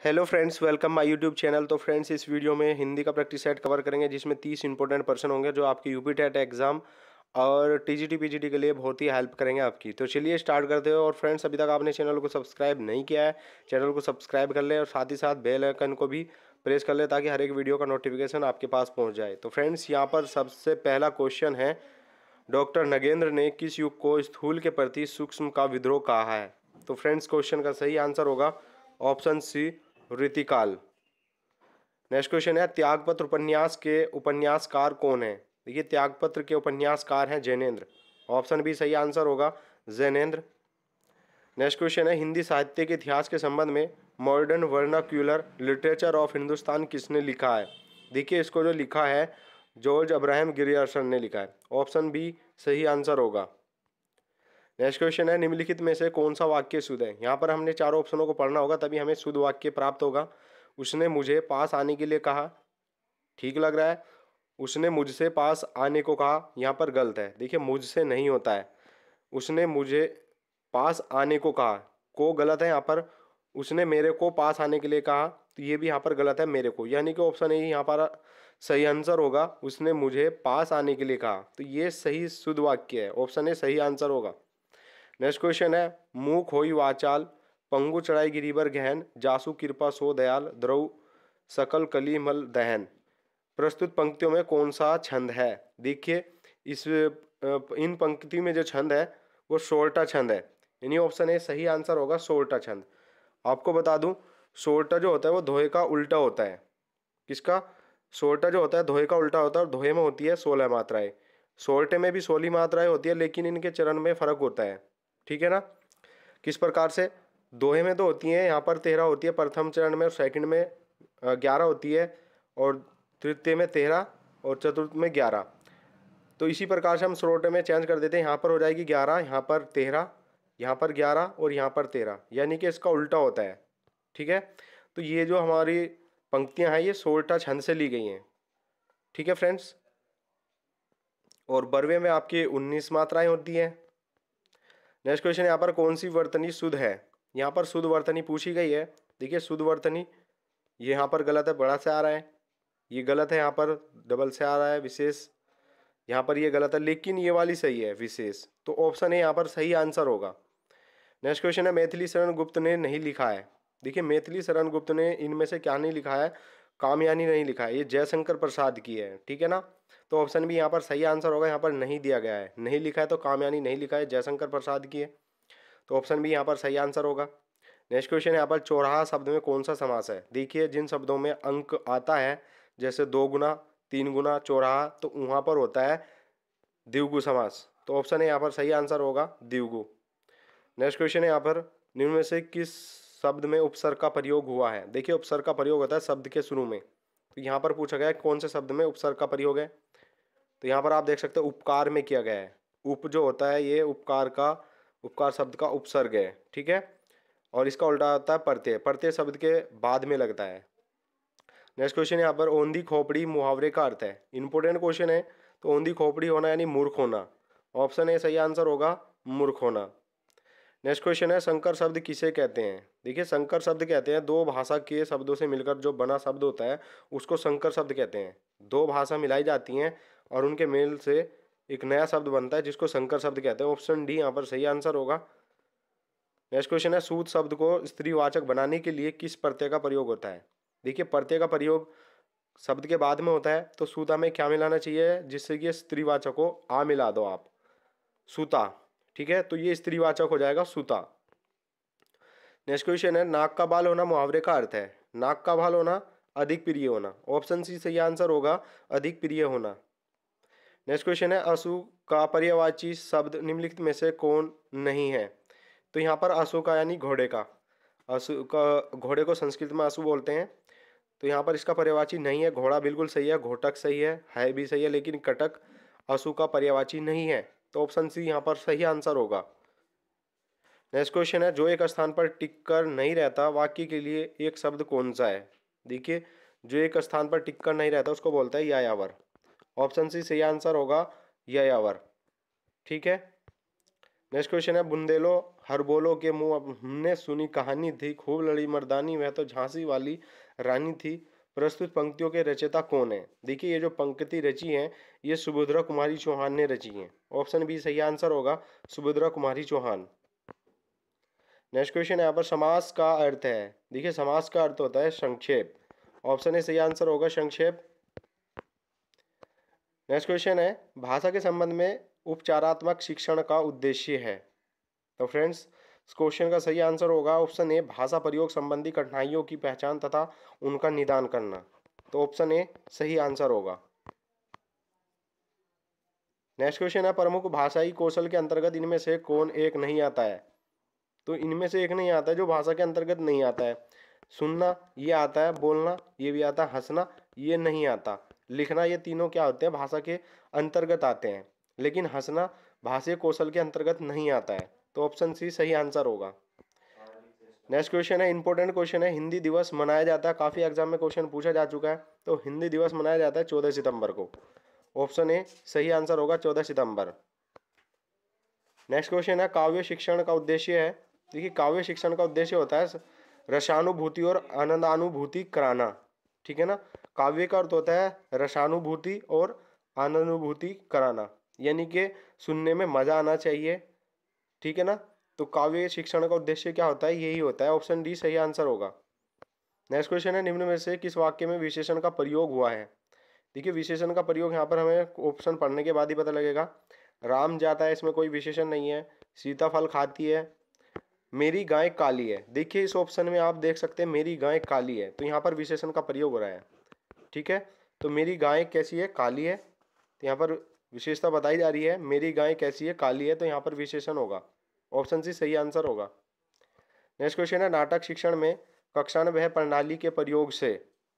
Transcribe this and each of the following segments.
Hello friends, welcome my YouTube channel. तो friends, इस video में हिंदी का प्रैक्टिस सेट कवर करेंगे जिसमें 30 इंपॉर्टेंट पर्सन होंगे जो आपकी यूपी टेट एग्जाम और टीजीटी पीजीटी के लिए बहुत ही हेल्प करेंगे आपकी। तो चलिए स्टार्ट करते हो। और फ्रेंड्स, अभी तक आपने चैनल को सब्सक्राइब नहीं किया है, चैनल को सब्सक्राइब कर ले और साथ ही साथ बेल आइकन को भी प्रेस कर ले ताकि हर एक वीडियो का नोटिफिकेशन आपके पास पहुँच जाए। तो फ्रेंड्स, यहाँ पर सबसे पहला क्वेश्चन है, डॉक्टर नगेंद्र ने किस युग को स्थूल के प्रति सूक्ष्म का विद्रोह कहा है? तो फ्रेंड्स, क्वेश्चन का सही आंसर होगा option C, Ritikal. Next question है, त्यागपत्र उपन्यास के उपन्यासकार कौन है? देखिए, त्यागपत्र के उपन्यासकार हैं जैनेन्द्र। ऑप्शन बी सही आंसर होगा, जैनेन्द्र। नेक्स्ट क्वेश्चन है, हिंदी साहित्य के इतिहास के संबंध में modern vernacular literature of Hindustan किसने लिखा है? देखिए, इसको जो लिखा है जॉर्ज अब्राहम गिरियर्सन ने लिखा है। ऑप्शन बी सही आंसर होगा। नेक्स्ट क्वेश्चन है, निम्नलिखित में से कौन सा वाक्य शुद्ध है? यहाँ पर हमने चारों ऑप्शनों को पढ़ना होगा तभी हमें शुद्ध वाक्य प्राप्त होगा। उसने मुझे पास आने के लिए कहा, ठीक लग रहा है। उसने मुझसे पास आने को कहा, यहाँ पर गलत है। देखिए, मुझसे नहीं होता है, उसने मुझे पास आने को कहा, को गलत है यहाँ पर। उसने मेरे को पास आने के लिए कहा, तो ये भी यहाँ पर गलत है, मेरे को, यानी कि ऑप्शन ए यहाँ पर सही आंसर होगा। उसने मुझे पास आने के लिए कहा, तो ये सही शुद्ध वाक्य है, ऑप्शन ए सही आंसर होगा। नेक्स्ट क्वेश्चन है, मुख होई वाचाल, पंगु चढ़ाई गिरिबर गहन, जासु कृपा सो दयाल, द्रव सकल कली मल दहन। प्रस्तुत पंक्तियों में कौन सा छंद है? देखिए, इन पंक्ति में जो छंद है वो सोरठा छंद है, यानी ऑप्शन ए सही आंसर होगा, सोरठा छंद। आपको बता दूं, सोरठा जो होता है वो दोहे का उल्टा होता है। किसका? सोरठा जो होता है दोहे का उल्टा होता है, और दोहे में होती है 16 मात्राएं। सोरठे में भी 16 मात्राएं होती है, लेकिन इनके चरण में फर्क होता है, ठीक है ना? किस प्रकार से? दोहे में तो होती है यहाँ पर 13 होती है प्रथम चरण में, और सेकंड में 11 होती है, और तृतीय में 13 और चतुर्थ में 11। तो इसी प्रकार से हम स्रोटे में चेंज कर देते हैं, यहाँ पर हो जाएगी 11, यहाँ पर 13, यहाँ पर 11 और यहाँ पर 13, यानी कि इसका उल्टा होता है, ठीक है। तो ये जो हमारी पंक्तियाँ हैं ये सोरठा छंद से ली गई हैं, ठीक है फ्रेंड्स। और बरवे में आपकी 19 मात्राएं होती हैं। नेक्स्ट क्वेश्चन, यहाँ पर कौन सी वर्तनी शुद्ध है? यहाँ पर शुद्ध वर्तनी पूछी गई है। देखिए, शुद्ध वर्तनी ये यहाँ पर गलत है, बड़ा से आ रहा है, ये गलत है, यहाँ पर डबल से आ रहा है विशेष, यहाँ पर ये गलत है, लेकिन ये वाली सही है विशेष। तो ऑप्शन ए यहाँ पर सही आंसर होगा। नेक्स्ट क्वेश्चन है, मैथिली शरण गुप्त ने नहीं लिखा है। देखिए, मैथिली शरण गुप्त ने इनमें से क्या नहीं लिखा है? कामयानी नहीं लिखा है, ये जयशंकर प्रसाद की है, ठीक है ना। तो ऑप्शन भी यहाँ पर सही आंसर होगा, यहाँ पर नहीं दिया गया है, नहीं लिखा है, तो कामयानी नहीं लिखा है, जयशंकर प्रसाद की है, तो ऑप्शन भी यहाँ पर सही आंसर होगा। नेक्स्ट क्वेश्चन है, यहाँ पर चौराहा शब्द में कौन सा समास है? देखिए, जिन शब्दों में अंक आता है जैसे 2 गुना, 3 गुना, चौराहा, तो वहाँ पर होता है द्विगु समास, तो ऑप्शन है यहाँ पर सही आंसर होगा, द्विगु। नेक्स्ट क्वेश्चन है, यहाँ पर निम्न में से किस शब्द में उपसर्ग का प्रयोग हुआ है? देखिए, उपसर्ग का प्रयोग होता है शब्द के शुरू में, तो यहाँ पर पूछा गया है कौन से शब्द में उपसर्ग का प्रयोग है। तो यहाँ पर आप देख सकते हो उपकार में किया गया है। उप जो होता है ये उपकार शब्द का उपसर्ग है, ठीक है, और इसका उल्टा होता है प्रत्यय, प्रत्यय शब्द के बाद में लगता है। नेक्स्ट क्वेश्चन यहाँ पर औंधी खोपड़ी मुहावरे का अर्थ है। इंपोर्टेंट क्वेश्चन है, तो औंधी खोपड़ी होना यानी मूर्ख होना, ऑप्शन ए सही आंसर होगा, मूर्ख होना। नेक्स्ट क्वेश्चन है, संकर शब्द किसे कहते हैं? देखिए, संकर शब्द कहते हैं दो भाषा के शब्दों से मिलकर जो बना शब्द होता है उसको संकर शब्द कहते हैं। दो भाषा मिलाई जाती हैं और उनके मेल से एक नया शब्द बनता है जिसको संकर शब्द कहते हैं, ऑप्शन डी यहाँ पर सही आंसर होगा। नेक्स्ट क्वेश्चन है, सूत शब्द को स्त्रीवाचक बनाने के लिए किस प्रत्यय का प्रयोग होता है? देखिए, प्रत्यय का प्रयोग शब्द के बाद में होता है, तो सूता में क्या मिलाना चाहिए जिससे कि स्त्रीवाचक हो? आ मिला दो आप, सूता, ठीक है, तो ये स्त्रीवाचक हो जाएगा, सूता। नेक्स्ट क्वेश्चन है, नाक का बाल होना मुहावरे का अर्थ है। नाक का बाल होना, अधिक प्रिय होना, ऑप्शन सी सही आंसर होगा, अधिक प्रिय होना। नेक्स्ट क्वेश्चन है, अशु का पर्यायवाची शब्द निम्नलिखित में से कौन नहीं है? तो यहाँ पर अशु का यानी घोड़े का, अशु का, घोड़े को संस्कृत में अशु बोलते हैं, तो यहाँ पर इसका पर्यायवाची नहीं है। घोड़ा बिल्कुल सही है, घोटक सही है भी सही है, लेकिन कटक अशु का पर्यायवाची नहीं है, तो ऑप्शन सी यहाँ पर सही आंसर होगा। नेक्स्ट क्वेश्चन है, जो एक स्थान पर टिक कर नहीं रहता वाक्य के लिए एक शब्द कौन सा है? देखिए, जो एक स्थान पर टिक कर नहीं रहता उसको बोलता है यायावर, ऑप्शन सी सही आंसर होगा, यायावर, ठीक है। नेक्स्ट क्वेश्चन है, बुंदेलो हर बोलो के मुँह अब हमने सुनी कहानी थी, खूब लड़ी मर्दानी वह तो झांसी वाली रानी थी। प्रस्तुत पंक्तियों के रचयिता कौन है? देखिए ये जो पंक्ति रची है ये सुभद्रा कुमारी चौहान ने रची है। ऑप्शन बी सही आंसर होगा, सुभद्रा कुमारी चौहान। नेक्स्ट क्वेश्चन यहाँ पर समास का अर्थ है। देखिए समास का अर्थ होता है संक्षेप। ऑप्शन ए सही आंसर होगा संक्षेप। नेक्स्ट क्वेश्चन है भाषा के संबंध में उपचारात्मक शिक्षण का उद्देश्य है। तो फ्रेंड्स इस क्वेश्चन का सही आंसर होगा ऑप्शन ए भाषा प्रयोग संबंधी कठिनाइयों की पहचान तथा उनका निदान करना। तो ऑप्शन ए सही आंसर होगा। नेक्स्ट क्वेश्चन है प्रमुख भाषाई कौशल के अंतर्गत इनमें से कौन एक नहीं आता है? तो इनमें से एक नहीं आता है जो भाषा के अंतर्गत नहीं आता है। सुनना ये आता है, बोलना ये भी आता है, हंसना ये नहीं आता, लिखना ये तीनों क्या होते हैं भाषा के अंतर्गत आते हैं, लेकिन हंसना भाषाई कौशल के अंतर्गत नहीं आता है। तो ऑप्शन सी सही आंसर होगा। नेक्स्ट क्वेश्चन है इंपॉर्टेंट क्वेश्चन है हिंदी दिवस मनाया जाता है, काफी एग्जाम में क्वेश्चन पूछा जा चुका है। तो हिंदी दिवस मनाया जाता है 14 सितंबर को। ऑप्शन ए सही आंसर होगा 14 सितंबर। नेक्स्ट क्वेश्चन है काव्य शिक्षण का उद्देश्य है। देखिए काव्य शिक्षण का उद्देश्य होता है रसानुभूति और आनंदानुभूति कराना। ठीक है ना, काव्य का अर्थ होता है रसानुभूति और आनंदानुभूति कराना, यानी कि सुनने में मजा आना चाहिए। ठीक है ना, तो काव्य शिक्षण का उद्देश्य क्या होता है, यही होता है। ऑप्शन डी सही आंसर होगा। नेक्स्ट क्वेश्चन है निम्न में से किस वाक्य में विशेषण का प्रयोग हुआ है? देखिए विशेषण का प्रयोग यहाँ पर हमें ऑप्शन पढ़ने के बाद ही पता लगेगा। राम जाता है इसमें कोई विशेषण नहीं है, सीता फल खाती है, मेरी गाय काली है। देखिए इस ऑप्शन में आप देख सकते हैं मेरी गाय काली है, तो यहाँ पर विशेषण का प्रयोग हो रहा है। ठीक है, तो मेरी गाय कैसी है, काली है, तो यहाँ पर विशेषता बताई जा रही है मेरी गाय कैसी है, काली है, तो यहाँ पर विशेषण होगा। ऑप्शन सी सही आंसर होगा। नेक्स्ट क्वेश्चन है नाटक शिक्षण में कक्षान्वय प्रणाली के प्रयोग से।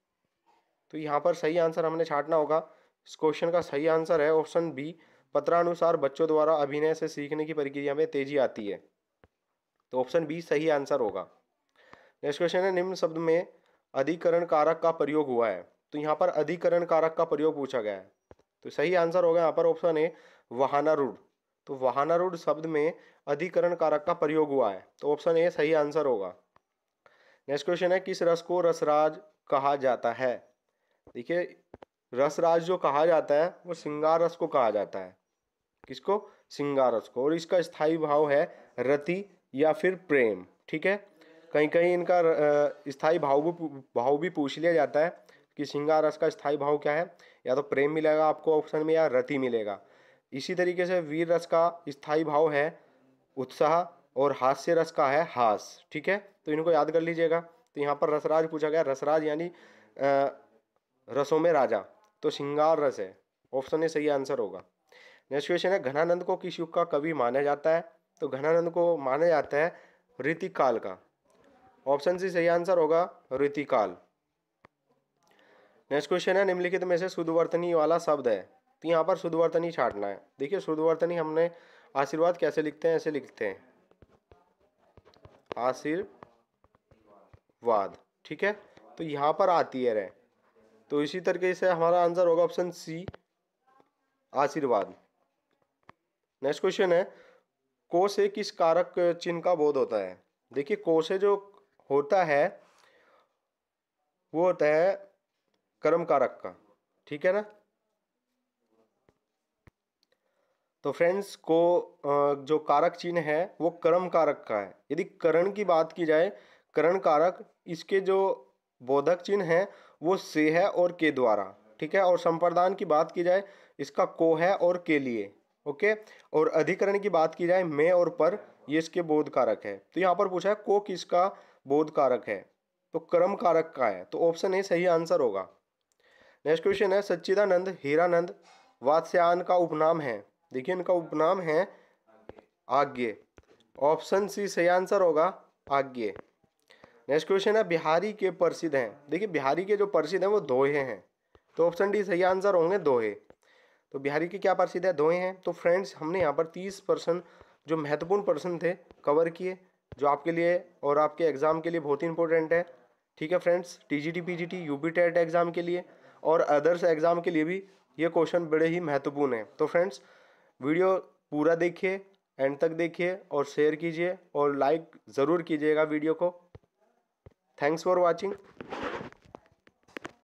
तो यहाँ पर सही आंसर हमने छांटना होगा। इस क्वेश्चन का सही आंसर है ऑप्शन बी पत्रानुसार बच्चों द्वारा अभिनय से सीखने की प्रक्रिया में तेजी आती है। तो ऑप्शन बी सही आंसर होगा। नेक्स्ट क्वेश्चन है निम्न शब्द में अधिकरण कारक का प्रयोग हुआ है। तो यहाँ पर अधिकरण कारक का प्रयोग पूछा गया है, तो सही आंसर होगा यहाँ पर ऑप्शन ए वाहनारूढ़। तो वाहनारूढ़ शब्द में अधिकरण कारक का प्रयोग हुआ है, तो ऑप्शन ए सही आंसर होगा। नेक्स्ट क्वेश्चन है किस रस को रसराज कहा जाता है? देखिए रसराज जो कहा जाता है वो श्रृंगार रस को कहा जाता है। किसको? श्रृंगार रस को। और इसका स्थायी भाव है रति या फिर प्रेम। ठीक है, कहीं कहीं इनका स्थायी भाव भी पूछ लिया जाता है कि श्रृंगार रस का स्थायी भाव क्या है, या तो प्रेम मिलेगा आपको ऑप्शन में या रति मिलेगा। इसी तरीके से वीर रस का स्थायी भाव है उत्साह और हास्य रस का है हास। ठीक है, तो इनको याद कर लीजिएगा। तो यहाँ पर रसराज पूछा गया, रसराज यानी रसों में राजा, तो श्रृंगार रस है। ऑप्शन ए सही आंसर होगा। नेक्स्ट क्वेश्चन है घनानंद को किस युग का कवि माना जाता है? तो घनानंद को माना जाता है ऋतिकाल का। ऑप्शन सी सही आंसर होगा ऋतिकाल। नेक्स्ट क्वेश्चन है निम्नलिखित में से शुद्धवर्तनी वाला शब्द है। तो यहाँ पर शुद्धवर्तनी छांटना है। देखिए शुद्धवर्तनी हमने आशीर्वाद कैसे लिखते हैं, ऐसे लिखते हैं आशीर्वाद। ठीक है, तो यहाँ पर आती है रे, तो इसी तरीके से हमारा आंसर होगा ऑप्शन सी आशीर्वाद। नेक्स्ट क्वेश्चन है को से किस कारक चिन्ह का बोध होता है? देखिए को से जो होता है वो होता है कर्म कारक का। ठीक है ना, तो फ्रेंड्स को जो कारक चिन्ह है वो कर्म कारक का है। यदि करण की बात की जाए, करण कारक, इसके जो बोधक चिन्ह है वो से है और के द्वारा। ठीक है, और संप्रदान की बात की जाए इसका को है और के लिए। ओके, और अधिकरण की बात की जाए में और पर, ये इसके बोध कारक है। तो यहाँ पर पूछा है को किसका बोध कारक है, तो कर्म कारक का है, तो ऑप्शन ए सही आंसर होगा। नेक्स्ट क्वेश्चन है सच्चिदानंद हीरानंद वात्स्यायन का उपनाम है। देखिए इनका उपनाम है आज्ञे। ऑप्शन सी सही आंसर होगा आज्ञे। नेक्स्ट क्वेश्चन है बिहारी के प्रसिद्ध हैं। देखिए बिहारी के जो प्रसिद्ध हैं वो दोहे हैं, तो ऑप्शन डी सही आंसर होंगे दोहे। तो बिहारी के क्या प्रसिद्ध है, दोहे हैं। तो फ्रेंड्स हमने यहाँ पर 30% जो महत्वपूर्ण प्रश्न थे कवर किए, जो आपके लिए और आपके एग्जाम के लिए बहुत ही इंपॉर्टेंट है। ठीक है friends, TGT PGT UP TET exam के लिए और अदर्स एग्जाम के लिए भी ये क्वेश्चन बड़े ही महत्वपूर्ण हैं। तो फ्रेंड्स वीडियो पूरा देखिए, एंड तक देखिए और शेयर कीजिए और लाइक ज़रूर कीजिएगा वीडियो को। Thanks for watching.